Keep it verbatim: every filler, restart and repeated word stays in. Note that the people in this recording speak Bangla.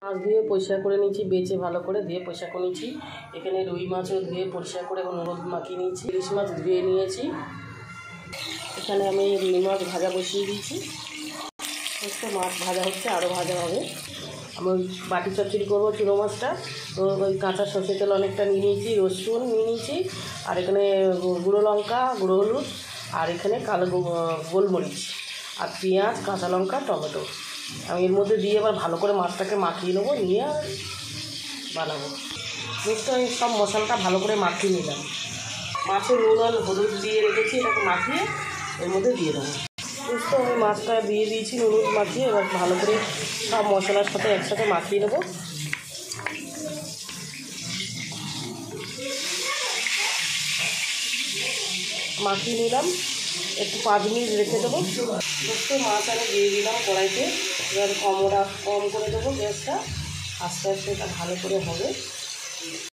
মাছ ধুয়ে পরিষ্কার করে নিয়েছি, বেছে ভালো করে ধুয়ে পরিষ্কার করে নিয়েছি। এখানে রুই মাছও ধুয়ে পরিষ্কার করে হলুদ মাখিয়ে নিয়েছি। ইলিশ মাছ ধুয়ে নিয়েছি। এখানে আমি রুই মাছ ভাজা বসিয়ে দিয়েছি। হচ্ছে মাছ ভাজা হচ্ছে, আরও ভাজা হবে। আমি ওই বাটি চচ্চড়ি করবো চুনো মাছটা, তো ওই কাঁচা সর্ষে তেল অনেকটা নিয়ে নিয়েছি, রসুন নিয়ে নিয়েছি, আর এখানে গুঁড়ো লঙ্কা, গুঁড়ো হলুদ, আর এখানে কালো গোলমরিচ, আর পেঁয়াজ, কাঁচা লঙ্কা, টমেটো। আমি এর মধ্যে দিয়ে এবার ভালো করে মাছটাকে মাখিয়ে নেবো, নিয়ে বানাবো। দেখতে আমি সব মশলাটা ভালো করে মাখিয়ে নিলাম। মাছের নুন আর হলুদ দিয়ে রেখেছি, এটাকে মাখিয়ে এর মধ্যে দিয়ে দেবো। বুঝতে আমি মাছটা দিয়ে দিয়েছি নুন মাখিয়ে, এবার ভালো করে সব মশলার সাথে একসাথে মাখিয়ে নেবো। মাখিয়ে নিলাম, একটু পাঁচ মিনিট রেখে দেবো। বুঝতে মাছ আমি দিয়ে দিলাম কড়াইতে। এবার কমটা কম করে দেবো গ্যাসটা, আস্তে আস্তে এটা ভালো করে হবে।